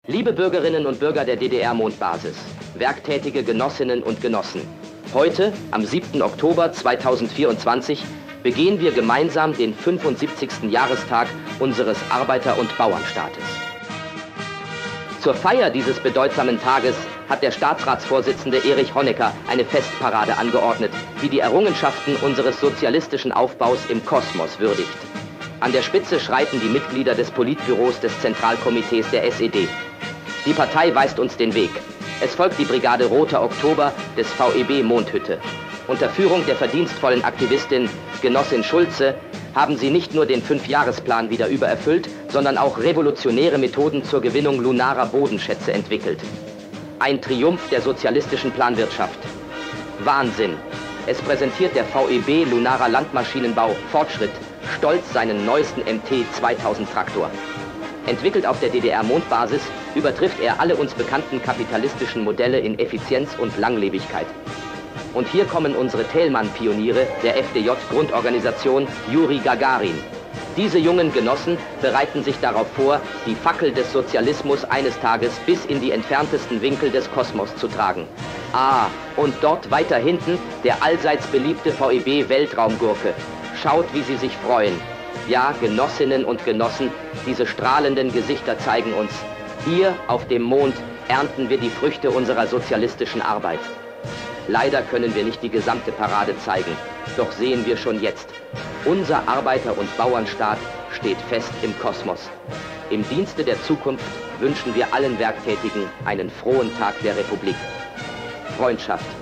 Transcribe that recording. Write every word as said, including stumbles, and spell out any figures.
Liebe Bürgerinnen und Bürger der D D R-Mondbasis, werktätige Genossinnen und Genossen, heute, am siebten Oktober zweitausendvierundzwanzig, begehen wir gemeinsam den fünfundsiebzigsten Jahrestag unseres Arbeiter- und Bauernstaates. Zur Feier dieses bedeutsamen Tages hat der Staatsratsvorsitzende Erich Honecker eine Festparade angeordnet, die die Errungenschaften unseres sozialistischen Aufbaus im Kosmos würdigt. An der Spitze schreiten die Mitglieder des Politbüros des Zentralkomitees der S E D. Die Partei weist uns den Weg. Es folgt die Brigade Roter Oktober des V E B Mondhütte. Unter Führung der verdienstvollen Aktivistin Genossin Schulze haben sie nicht nur den Fünfjahresplan wieder übererfüllt, sondern auch revolutionäre Methoden zur Gewinnung lunarer Bodenschätze entwickelt. Ein Triumph der sozialistischen Planwirtschaft. Wahnsinn! Es präsentiert der V E B Lunarer Landmaschinenbau Fortschritt stolz seinen neuesten M T zweitausend Traktor. Entwickelt auf der D D R-Mondbasis, übertrifft er alle uns bekannten kapitalistischen Modelle in Effizienz und Langlebigkeit. Und hier kommen unsere Thälmann-Pioniere der F D J-Grundorganisation Juri Gagarin. Diese jungen Genossen bereiten sich darauf vor, die Fackel des Sozialismus eines Tages bis in die entferntesten Winkel des Kosmos zu tragen. Ah, und dort weiter hinten der allseits beliebte V E B-Weltraumgurke. Schaut, wie sie sich freuen. Ja, Genossinnen und Genossen, diese strahlenden Gesichter zeigen uns, hier auf dem Mond ernten wir die Früchte unserer sozialistischen Arbeit. Leider können wir nicht die gesamte Parade zeigen, doch sehen wir schon jetzt, unser Arbeiter- und Bauernstaat steht fest im Kosmos. Im Dienste der Zukunft wünschen wir allen Werktätigen einen frohen Tag der Republik. Freundschaft.